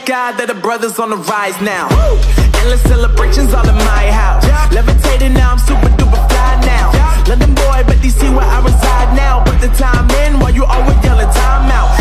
God that the brothers on the rise now. Endless celebrations all in my house. Levitating now, I'm super duper fly now. London boy, but DC where I reside now. Put the time in while you always yelling time out.